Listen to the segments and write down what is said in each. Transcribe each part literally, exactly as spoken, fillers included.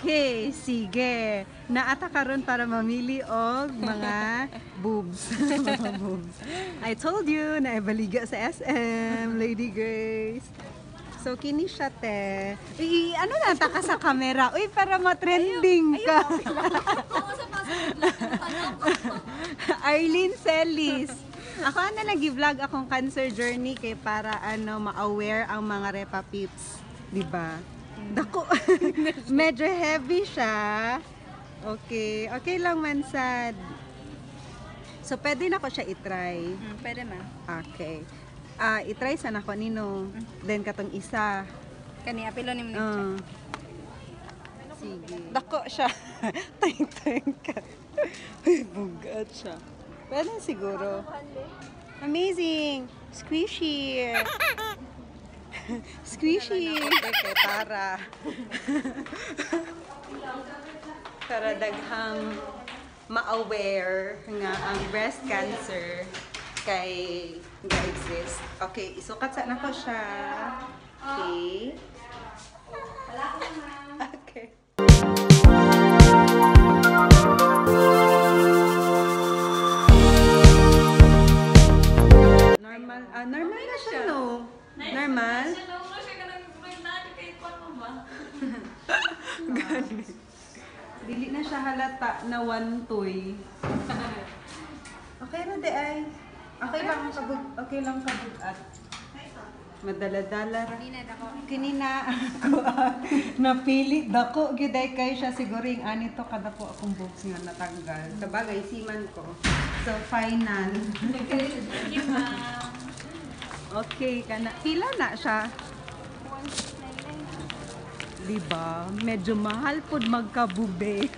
Okay, sige. Naata karon para mamili og mga boobs. Mga boobs. I told you na ibaliga sa S M, Lady Grace. So kini siya te. I, ano na taka sa camera. Uy, para ma-trending ka. Arlene, Celis. Ako na nag-vlog akong cancer journey kay para ano ma-aware ang mga repa peeps, di ba? Dako. Medyo heavy siya. Okay. Okay lang man sad. So, pwede na ko siya itry. Hmm, pwede ma. Okay. Ah, uh, itry sana ko nino. Hmm. Then katong isa. Kani apilo ni mo. Uh, sige. Dako siya. Teng-teng ka. Ay, bugat siya. Pwede siguro. Amazing. Squishy. Squishy. Okay, para. Para daghang ma-aware nga ang breast cancer kay ga-exist. Okay, isukat sa na ko siya. Okay. Okay. Normal, ah, normal na siya, no? Normal? Gani. Dili na siya halata na one toy. Okay na di ay. Okay lang kabug, okay lang kabugat. Madala-dala ra. Kinina ako napili dako gyuday kay siya siguro ing ani to kada po akong boobs nga natanggal. Sabagay siman ko. So final. Okay, kana pila na siya. Diba? Medyo mahal po magkabube.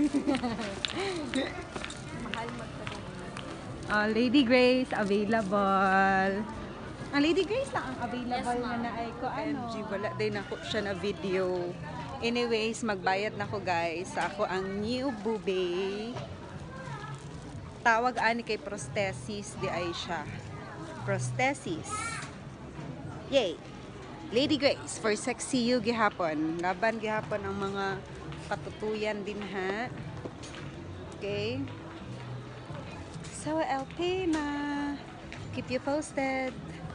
Mahal magkabube. Uh, Lady Grace, available. Ang Lady Grace lang ang available yes, na ay ko ano. M G, wala din ako siya na video. Anyways, magbayad na ko guys. Ako ang new bube. Tawag ani kay prosthesis di ay siya. Prosthesis. Yay! Lady Grace, for sexy you gihapon. Laban gihapon ang mga katutuyan din ha. Okay. So, L P na. Keep you posted.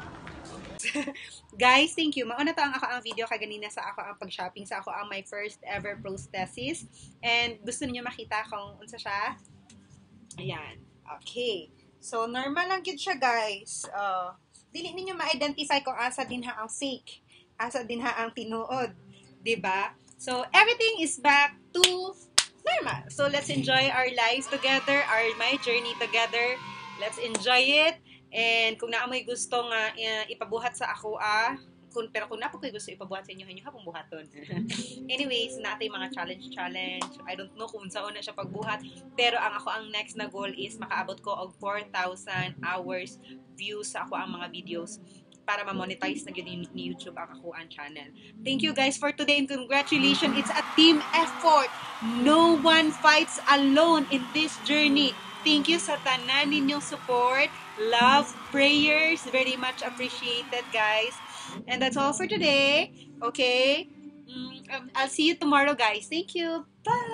Guys, thank you. Mauna to ang ako ang video kaganina sa ako ang pag-shopping sa ako ang my first ever prosthesis. And gusto niyo makita kung unsa siya? Ayan. Okay. So, normal lang yun siya, guys. Uh, dili ninyo ma-identify kung asa din ha ang fake. Asa din ha ang tinuod. Diba? So, everything is back to normal. So, let's enjoy our lives together, our my journey together. Let's enjoy it. And kung naamoy gusto nga uh, ipabuhat sa ako, ah, kung, pero kung napo ko'y gusto ipabuhat sa inyo, inyo hapong buhaton. Anyways, natay mga challenge-challenge. I don't know kung saan na siya pagbuhat. Pero ang ako ang next na goal is makaabot ko og four thousand hours views sa ako ang mga videos para ma-monetize na yun ni YouTube ang ako ang channel. Thank you guys for today and congratulations. It's a team effort. No one fights alone in this journey. Thank you sa tanan ninyong support, love, prayers. Very much appreciated, guys. And that's all for today. Okay? Um, I'll see you tomorrow, guys. Thank you. Bye!